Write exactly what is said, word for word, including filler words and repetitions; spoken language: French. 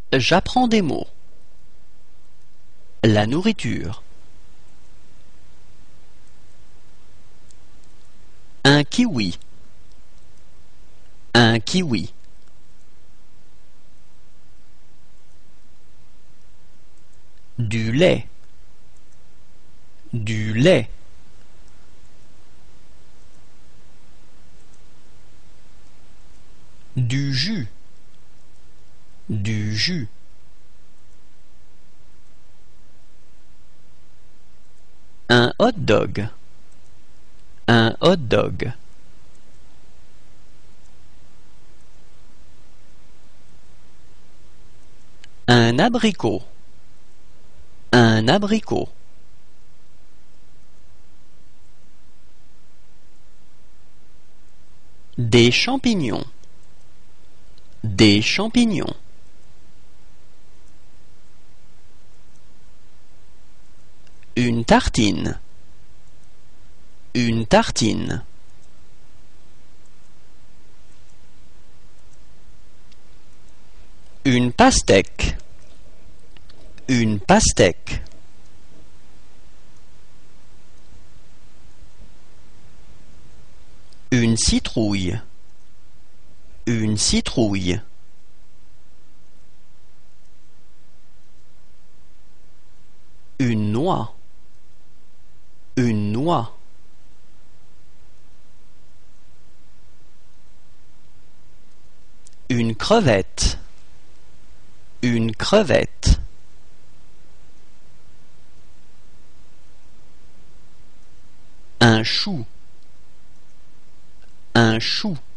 J'apprends des mots. La nourriture. Un kiwi. Un kiwi. Du lait. Du lait. Du jus. Du jus. Un hot dog. Un hot dog. Un abricot. Un abricot. Des champignons. Des champignons. Une tartine. Une tartine. Une pastèque. Une pastèque. Une citrouille. Une citrouille. Une noix. Une noix. Une crevette. Une crevette. Un chou. Un chou.